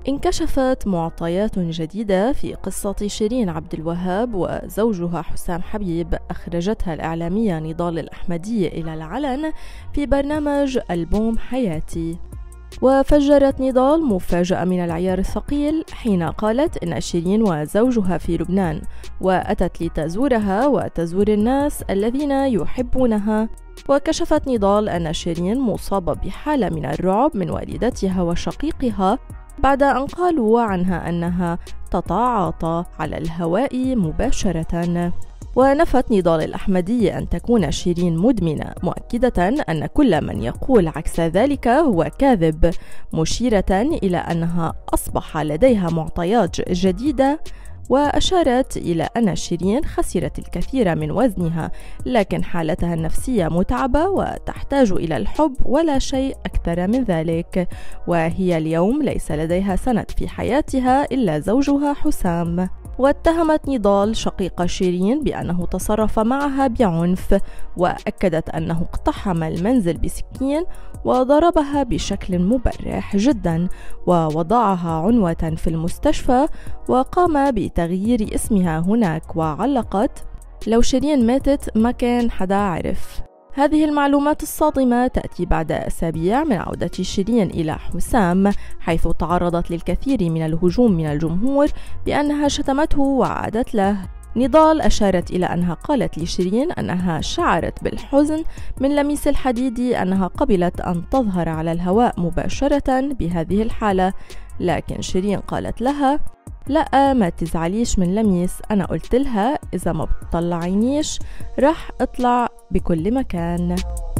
انكشفت معطيات جديدة في قصة شيرين عبد الوهاب وزوجها حسام حبيب أخرجتها الإعلامية نضال الأحمدية إلى العلن في برنامج ألبوم حياتي. وفجرت نضال مفاجأة من العيار الثقيل حين قالت إن شيرين وزوجها في لبنان وأتت لتزورها وتزور الناس الذين يحبونها. وكشفت نضال أن شيرين مصابة بحالة من الرعب من والدتها وشقيقها بعد أن قالوا عنها أنها تتعاطى على الهواء مباشرة. ونفت نضال الأحمدية أن تكون شيرين مدمنة، مؤكدة أن كل من يقول عكس ذلك هو كاذب، مشيرة إلى أنها أصبح لديها معطيات جديدة. وأشارت إلى أن شيرين خسرت الكثير من وزنها، لكن حالتها النفسية متعبة وتحتاج إلى الحب ولا شيء أكثر من ذلك، وهي اليوم ليس لديها سند في حياتها إلا زوجها حسام. واتهمت نضال شقيق شيرين بأنه تصرف معها بعنف، وأكدت أنه اقتحم المنزل بسكين وضربها بشكل مبرح جدا ووضعها عنوة في المستشفى، وقام بتغيير اسمها هناك، وعلقت: لو شيرين ماتت ما كان حدا عرف. هذه المعلومات الصادمة تأتي بعد أسابيع من عودة شيرين إلى حسام، حيث تعرضت للكثير من الهجوم من الجمهور بأنها شتمته وعادت له. نضال أشارت إلى أنها قالت لشيرين أنها شعرت بالحزن من لميس الحديد أنها قبلت أن تظهر على الهواء مباشرة بهذه الحالة، لكن شيرين قالت لها: لا ما تزعليش من لميس، أنا قلت لها إذا ما بتطلعينيش رح أطلع بكل مكان.